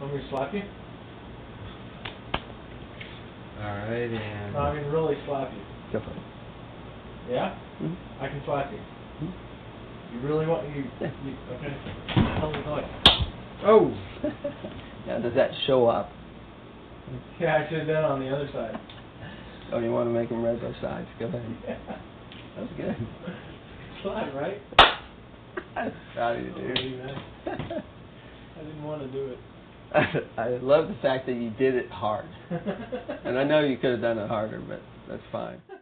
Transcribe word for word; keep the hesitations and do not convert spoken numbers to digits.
Want me to slap you? Alright, and... No, I can really slap you. Go for it. Yeah? Mm-hmm. I can slap you. Mm-hmm. You really want... you? Yeah. you okay. How's it going? Oh! Now, does that show up? Yeah, I should have done it on the other side. Oh, you want to make them red both sides? Go ahead. Yeah. That's good. Slap, right? Proud of you, dude. I didn't want to do it. I love the fact that you did it hard. And I know you could have done it harder, but that's fine.